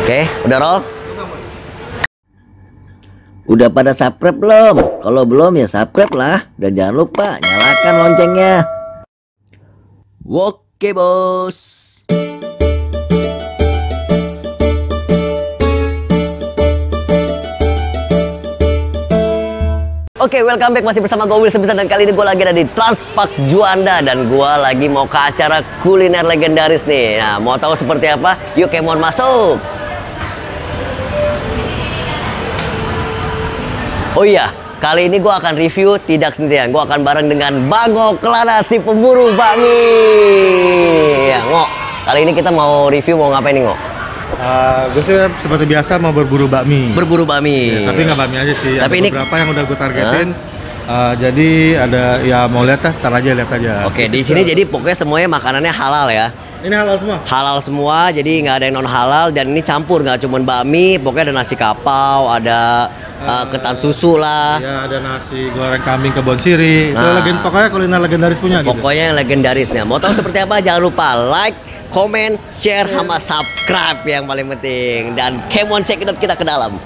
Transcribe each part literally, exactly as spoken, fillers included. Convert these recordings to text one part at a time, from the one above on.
Oke, udah roll? Udah pada subscribe belum? Kalau belum ya subscribe lah. Dan jangan lupa nyalakan loncengnya. Oke bos. Oke, welcome back, masih bersama gue Will Sebesar. Dan kali ini gue lagi ada di Transpark Juanda. Dan gue lagi mau ke acara kuliner legendaris nih. Nah, mau tahu seperti apa? Yuk Kemon masuk. Oh iya, kali ini gue akan review tidak sendirian. Gue akan bareng dengan Bago Kelana, si pemburu bakmi. Ya, Ngo. Kali ini kita mau review, mau ngapain nih, Ngo? Uh, gue sih seperti biasa mau berburu bakmi. Berburu bakmi. Ya, tapi nggak bakmi aja sih. Tapi ada ini beberapa yang udah gue targetin. Uh, jadi ada ya mau lihat lah, tar aja lihat aja. Oke, di sini jadi pokoknya semuanya makanannya halal ya. Ini halal semua. Halal semua, jadi nggak ada yang non halal dan ini campur, nggak cuma bakmi, pokoknya ada nasi kapau, ada uh, ketan susu lah. Ya, ada nasi goreng kambing kebon siri. Nah, itu legend, pokoknya kuliner legendaris punya. Pokoknya gitu. yang legendarisnya. Mau tahu seperti apa? Jangan lupa like, komen, share, sama subscribe yang paling penting. Dan Kemon cekidot kita ke dalam.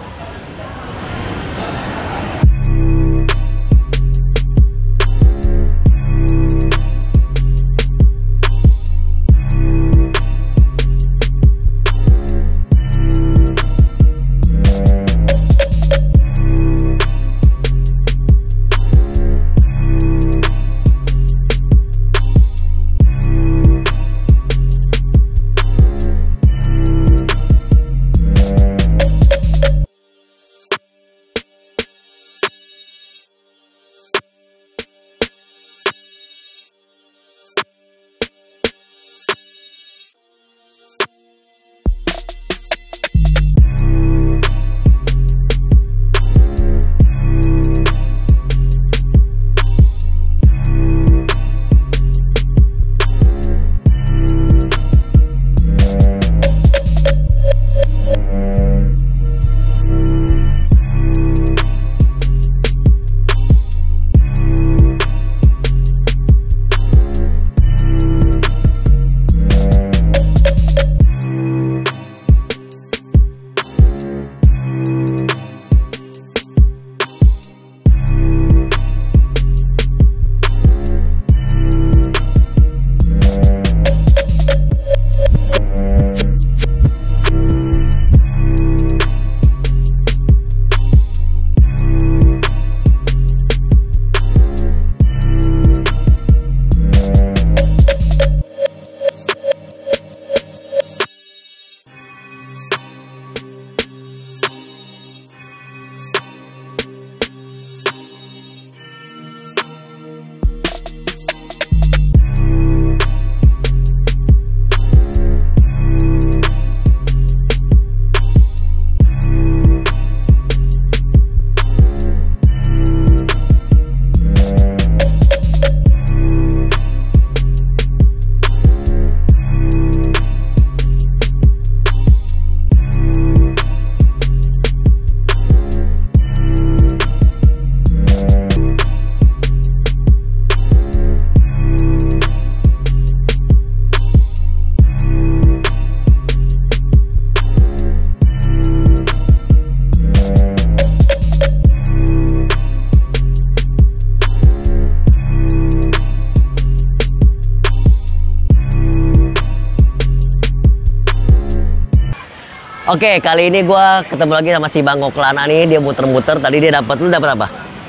Oke, kali ini gue ketemu lagi sama si Bago Kelana nih. Dia muter-muter. Tadi dia dapat, lu dapat apa?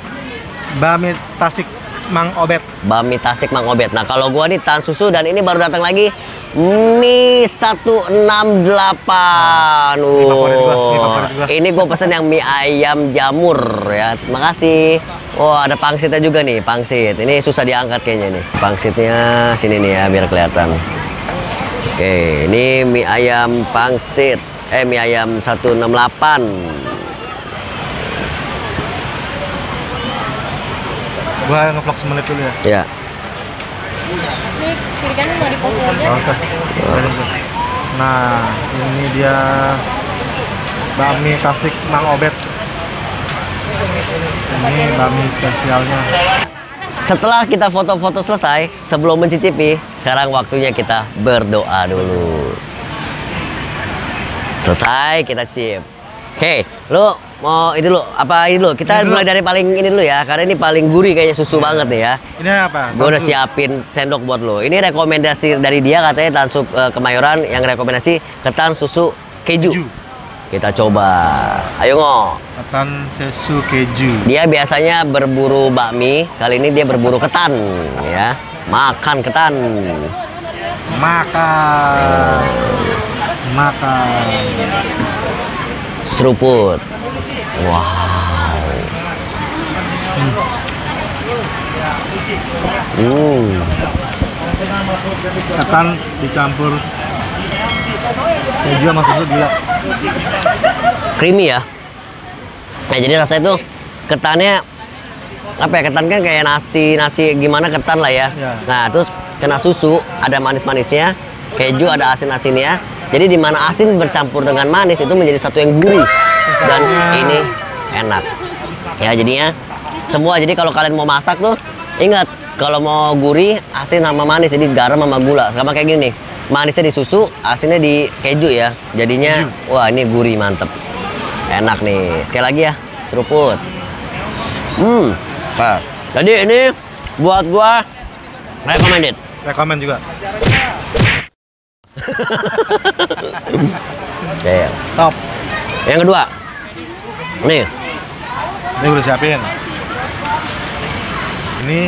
Bakmi Tasik Mang Obet. Bakmi Tasik Mang Obet. Nah, kalau gue nih tan susu dan ini baru datang lagi mie seratus enam puluh delapan. Uh, ini gue pesen yang mie ayam jamur ya. Terima kasih. Wah, ada pangsitnya juga nih, pangsit. Ini susah diangkat kayaknya nih. Pangsitnya sini nih ya, biar kelihatan. Oke, ini mie ayam pangsit. Eh, mie ayam seratus enam puluh delapan. Gua ngevlog semenit dulu ya. Ya. Ini kiri kanan mau dipotong aja. Nggak usah. Nah, ini dia bakmi Tasik Mang Obet. Ini bakmi spesialnya. Setelah kita foto-foto selesai, sebelum mencicipi, sekarang waktunya kita berdoa dulu. Selesai, kita cip. Oke, lu mau ini dulu apa ini dulu? Kita Ini mulai dulu. dari paling ini dulu ya, karena ini paling gurih kayaknya susu banget nih ya. Ini apa? Gue udah Tansu. siapin sendok buat lo. Ini rekomendasi dari dia katanya Tansu eh, Kemayoran yang rekomendasi ketan susu keju. Keju. Kita coba. Ayo ngo. Ketan susu keju. Dia biasanya berburu bakmi, kali ini dia berburu ketan ya. Makan ketan. Makan. Makan. Seruput. Wow. Hmm. Ketan dicampur keju sama susu gila. Creamy ya. Nah, jadi rasanya tuh ketannya apa ya? Ketan kan kayak nasi, nasi gimana ketan lah ya. Ya. Nah, terus kena susu, ada manis-manisnya, keju ada asin-asinnya. Jadi di mana asin bercampur dengan manis itu menjadi satu yang gurih dan ini enak. Ya, jadinya semua. Jadi kalau kalian mau masak tuh ingat kalau mau gurih asin sama manis, jadi garam sama gula. Sama kayak gini nih. Manisnya di susu, asinnya di keju ya. Jadinya wah ini gurih mantep. Enak nih. Sekali lagi ya, seruput. Hmm. Nah, jadi ini buat gua recommended. Rekomen juga. Oke. Top. Yang kedua. Nih. Ini udah siapin. Ini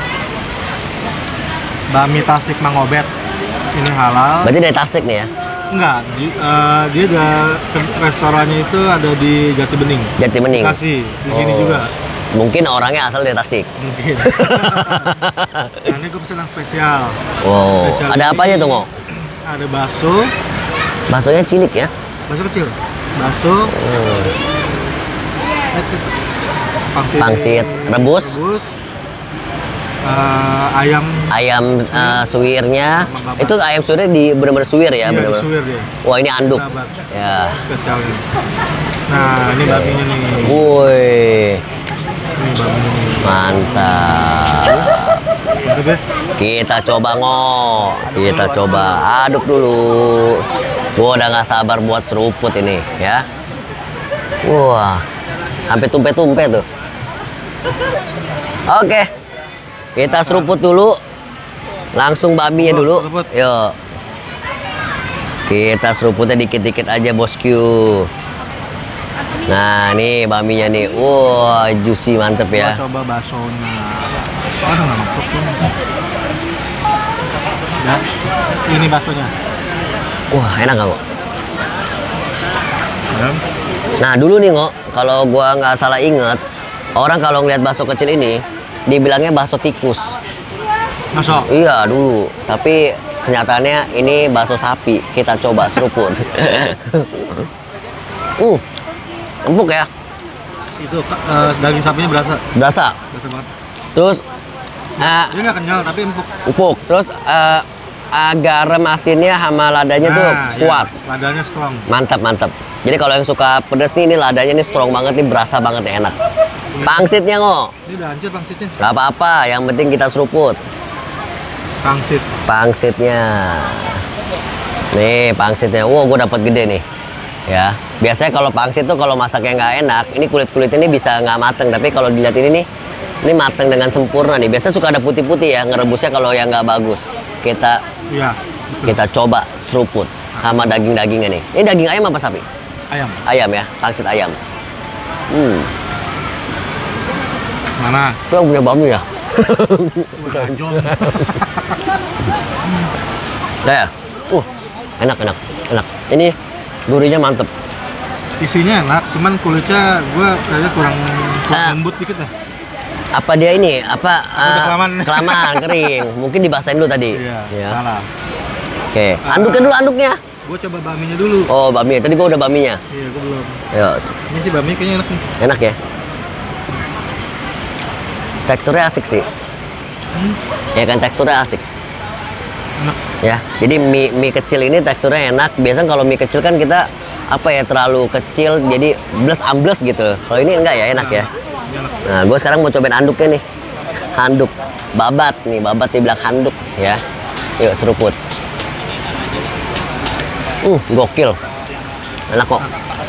bakmi Tasik Mang Obet. Ini halal. Berarti dari Tasik nih ya. Enggak, di, eh, dia ada ke- restorannya itu ada di Jati Bening. Jati Bening. Bekasi, di sini Oh. juga. Mungkin orangnya asal dari Tasik. Mungkin. Nah, ini gue pesen yang spesial. Wow. Spesial Ada ini apa aja tuh, Ngo? Ada bakso, Baksonya cilik ya. bakso kecil. Bakso, Hmm. pangsit, Pangsit rebus. rebus, eh, ayam. Ayam eh, suwirnya. Sama babat. Itu ayam suwirnya di bener-bener suwir ya, Iya, bener-bener. disuir dia. Wah, ini anduk. Babat. Ya. Spesialnya. Nah, ini bakminya nih. Woi. Ini bakminya nih. Mantap. Mantap ya? Kita coba Ngo. Kita coba aduk dulu. Gua udah nggak sabar buat seruput ini ya. Wah. Sampai tumpe-tumpe tuh. Oke. Kita seruput dulu. Langsung bakminya dulu. Seruput. Yuk. Kita seruputnya dikit-dikit aja, bosku. Nah, nih bakminya nih. Wah, juicy mantep ya. Gua coba baksonya. Oh, nggak masuk tuh. Ya, ini baksonya. Wah, enak nggak, Ngo? Ya. Nah, dulu nih, Ngo, kalau gua nggak salah inget, orang kalau ngeliat bakso kecil ini, dibilangnya bakso tikus. Masuk. Iya, dulu. Tapi kenyataannya ini bakso sapi. Kita coba seruput. uh, empuk ya. Itu eh, daging sapinya berasa. Berasa. Berasa banget. Terus, eh, Dia nggak kenyal tapi empuk. empuk. Terus, eh, eh, garam asinnya sama ladanya tuh Nah, ya, kuat. ladanya strong. Mantap, mantap. Jadi kalau yang suka pedas nih, ini ladanya nih strong banget nih, berasa banget nih, enak. Pangsitnya, Ngo. Ini udah hancur pangsitnya. Gak apa-apa, yang penting kita seruput. Pangsit. Pangsitnya. Nih, pangsitnya. Wow, gue dapat gede nih. Ya, biasanya kalau pangsit tuh kalau masaknya nggak enak, ini kulit-kulitnya ini bisa nggak mateng. Tapi kalau dilihat ini nih, ini mateng dengan sempurna nih. Biasanya suka ada putih-putih ya, ngerebusnya kalau yang nggak bagus. Kita Iya. kita coba seruput sama daging-dagingnya nih. Ini daging ayam apa sapi? Ayam. Ayam ya, pangsit ayam. Hmm, Mana? itu yang punya bakmi ya? Anjol. Nah, ya. Uh, enak, enak, enak. Ini durinya mantep. Isinya enak, cuman kulitnya gua kayaknya kurang, kurang Ah. lembut dikit ya. Apa dia ini? Apa? eh, kelamaan. kelamaan, kering. Mungkin dibasahin dulu tadi. Iya. Ya. Salah. Oke, anduknya dulu, anduknya. Gua coba bakminya dulu. Oh, bakmi. Tadi gua udah bakminya. Iya, gua belum. Yo, Ini sih bakmi kayaknya enak nih. enak ya. Teksturnya asik sih. Hmm, Ya kan, teksturnya asik. enak. Ya, jadi mie, mie kecil ini teksturnya enak. Biasanya kalau mie kecil kan kita apa ya, terlalu kecil jadi bles ambles gitu. Kalau ini enggak ya, enak ya. Ini enak. Nah, gue sekarang mau cobain handuknya nih. Handuk babat nih, babat dibilang handuk ya. Yuk seruput. Uh, gokil. enak kok.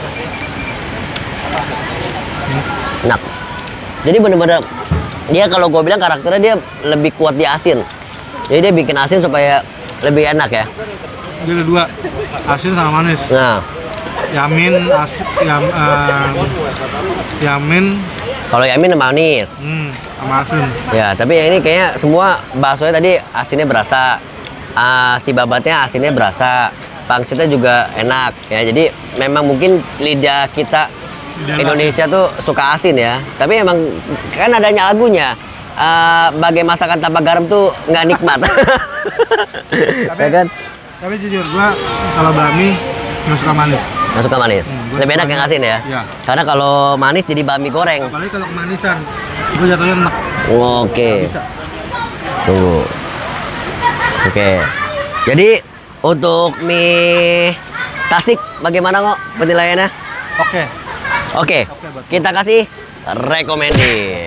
Enak. Jadi bener-bener dia kalau gue bilang karakternya dia lebih kuat di asin. Jadi dia bikin asin supaya lebih enak ya. Dia ada dua, asin sama manis. Nah, Yamin, asin, yam, uh, yamin. kalau yamin manis. Hmm, sama asin. Ya, tapi yang ini kayaknya semua baksonya tadi asinnya berasa, uh, si babatnya asinnya berasa, pangsitnya juga enak ya. Jadi memang mungkin lidah kita Lidah Indonesia tuh suka asin ya. Tapi emang kan adanya lagunya. Uh, bagai masakan tanpa garam tuh nggak nikmat. Tapi, ya kan? tapi jujur gua kalau bami nggak suka manis. Nggak suka manis. Hmm, gua Lebih enak suka yang asin ya. Iya. Karena kalau manis jadi bami goreng. Apalagi kalau kemanisan, gua jatuhnya enak. Oke. Bisa. Tunggu. Oke. Jadi untuk mie Tasik bagaimana kok penilaiannya? Oke. Oke. Oke, buat Kita kasih recommended.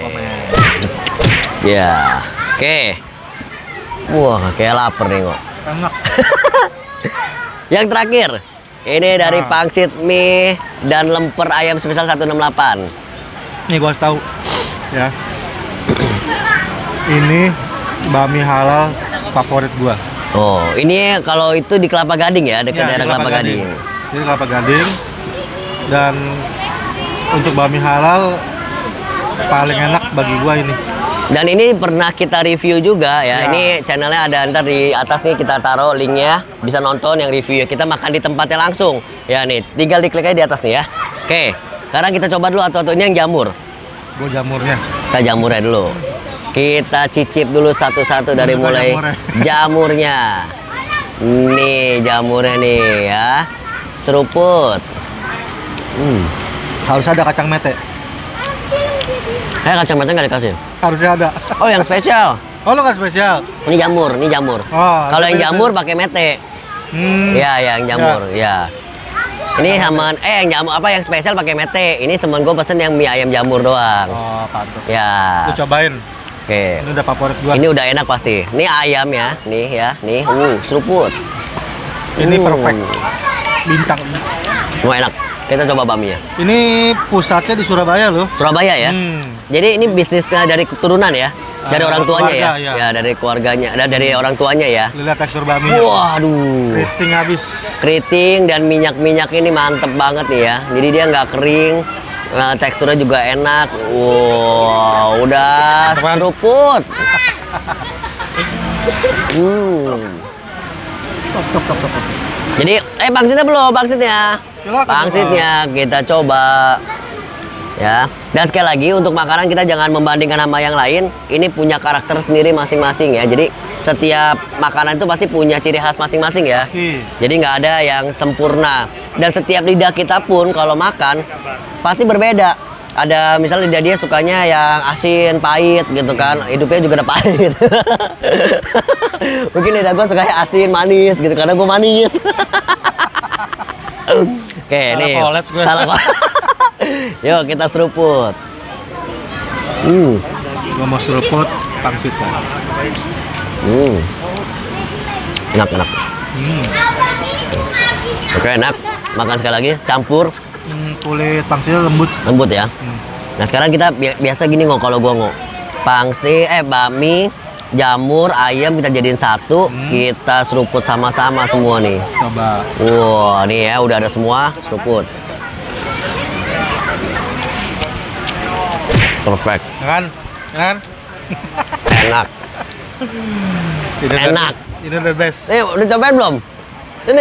Ya. Oke. Wah, kayak lapar nih kok. Enak. Yang terakhir, ini dari Nah. pangsit mie dan lemper ayam spesial seratus enam puluh delapan. Nih gua harus tahu ya. Ini bami halal favorit gua. Oh, ini kalau itu di Kelapa Gading ya, dekat Ya, daerah di Kelapa Gading. Jadi Kelapa Gading. Dan untuk bami halal paling enak bagi gua ini. Dan ini pernah kita review juga ya. Ya. Ini channelnya ada ntar di atas nih, kita taruh linknya. Bisa nonton yang review. Kita makan di tempatnya langsung. Ya nih, tinggal diklik aja di atas nih ya. Oke, sekarang kita coba dulu atau-ataunya yang jamur. Gua jamurnya. Kita jamurnya dulu. Kita cicip dulu satu-satu dari Bukan mulai jamurnya. jamurnya. Nih jamurnya nih ya. Seruput. Hmm. Harus ada kacang mete. Kayak kacamata nggak dikasih. Harusnya ada. Oh, yang spesial. Oh, lo nggak spesial? Ini jamur, ini jamur. Oh, Kalau ada yang mete. jamur pakai mete. Hmm. Iya, ya, yang jamur, ya. Ini sama eh yang jamur apa yang spesial pakai mete. Ini temen gue pesen yang mie ayam jamur doang. Oh, pantas. Ya. Gua cobain. Oke. Ini udah favorit gua. Ini udah enak pasti. Ini ayam ya, nih ya, nih. Uh, seruput. Ini Uh. perfect. Bintang. Wah, enak. Kita coba baminya. Ini pusatnya di Surabaya loh. Surabaya ya. Hmm. Jadi ini bisnisnya dari keturunan ya, dari Ah, orang tuanya ya. keluarga, ya. Ya, dari keluarganya, ada dari orang tuanya ya. Lihat tekstur baminya. Waduh. Keriting habis. Keriting dan minyak-minyak ini mantep banget nih ya. Jadi dia nggak kering, nah, teksturnya juga enak. Wow, udah Mantap, kan? seruput. Hmm. Top, top, top, top, top. Jadi, eh pangsitnya belum, pangsitnya. Silakan, Pangsitnya kita coba. Ya. Dan sekali lagi untuk makanan kita jangan membandingkan sama yang lain. Ini punya karakter sendiri masing-masing ya. Jadi setiap makanan itu pasti punya ciri khas masing-masing ya. Pasti. Jadi nggak ada yang sempurna. Dan setiap lidah kita pun kalau makan pasti berbeda. Ada misalnya lidah dia sukanya yang asin, pahit gitu kan. Hidupnya juga ada pahit. Mungkin lidah gue sukanya asin, manis gitu karena gue manis. Oke, Salah nih. collab gue. Salah collab. Yuk kita seruput. Hmm. Gua mau seruput pangsitnya. Hmm. Enak, enak. Hmm. Oke, enak. Makan sekali lagi, campur, Hmm, kulit pangsitnya lembut. lembut ya. Hmm. Nah, sekarang kita bi- biasa gini ngok kalau gua ngok. Pangsit, eh bami, jamur, ayam kita jadiin satu, Hmm. kita seruput sama-sama semua nih. Coba. Wah, nih ya udah ada semua, seruput. Perfect. Ya kan? Ya kan? Enak. Ini the- Enak. Ini the best. Nih, udah cobain belum? Ini.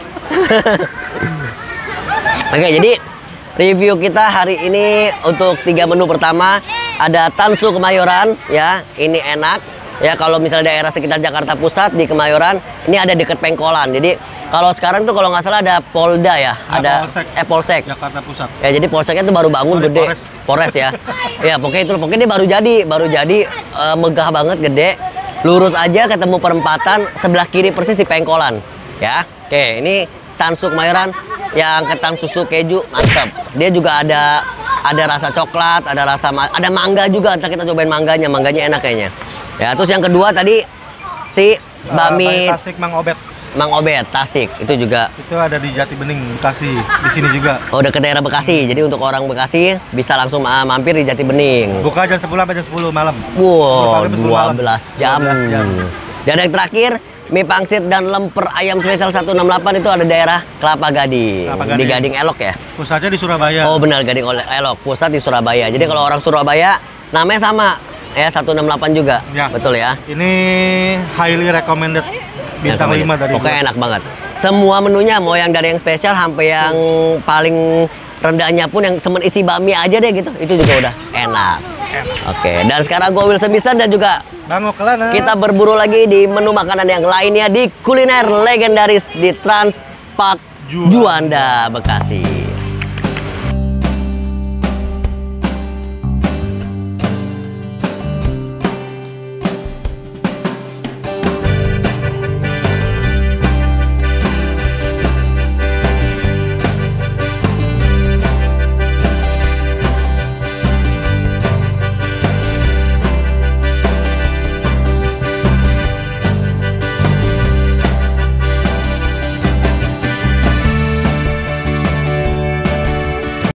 Oke, jadi review kita hari ini untuk tiga menu pertama ada Tansu Kemayoran ya. Ini enak. Ya kalau misalnya daerah sekitar Jakarta Pusat di Kemayoran, ini ada deket Pengkolan. Jadi kalau sekarang tuh kalau nggak salah ada Polda ya, Nah, ada Polsek. eh Polsek. Jakarta Pusat. Ya jadi polseknya tuh baru bangun Sorry, gede. Polres. Polres ya. Ya pokoknya itu pokoknya dia baru jadi, baru jadi eh, megah banget gede. Lurus aja ketemu perempatan sebelah kiri persis di Pengkolan. Ya. Oke, ini Tansu Kemayoran yang ketan susu keju mantep. Dia juga ada ada rasa coklat, ada rasa ma- ada mangga juga. Ntar kita cobain mangganya, mangganya enak kayaknya. Ya, terus yang kedua tadi si Uh, bami Tasik Mang Obet. Mang Obet, Tasik. Itu juga. Itu ada di Jati Bening, Bekasi. Di sini juga. Oh, dekat daerah Bekasi. Jadi untuk orang Bekasi bisa langsung uh, mampir di Jati Bening. Buka jam sepuluh sampai jam sepuluh malam. Wow, dua belas jam. dua belas jam. Dan yang terakhir, mie pangsit dan lemper ayam spesial seratus enam puluh delapan itu ada daerah Kelapa Gading. Kelapa Gading. Di Gading Elok ya? Pusatnya di Surabaya. Oh benar, Gading Elok. Pusat di Surabaya. Jadi kalau orang Surabaya, namanya sama. Ya, seratus enam puluh delapan juga. Ya. Betul ya? Ini highly recommended. Bintang lima dari Pokoknya gua. enak banget. Semua menunya, mau yang dari yang spesial sampai yang paling rendahnya pun yang cuma isi bami aja deh gitu. Itu juga udah enak. Oke, dan sekarang gue Wilson Bisan dan juga Bang Okelana. kita berburu lagi di menu makanan yang lainnya di kuliner legendaris di Trans Park Juanda. Juanda, Bekasi.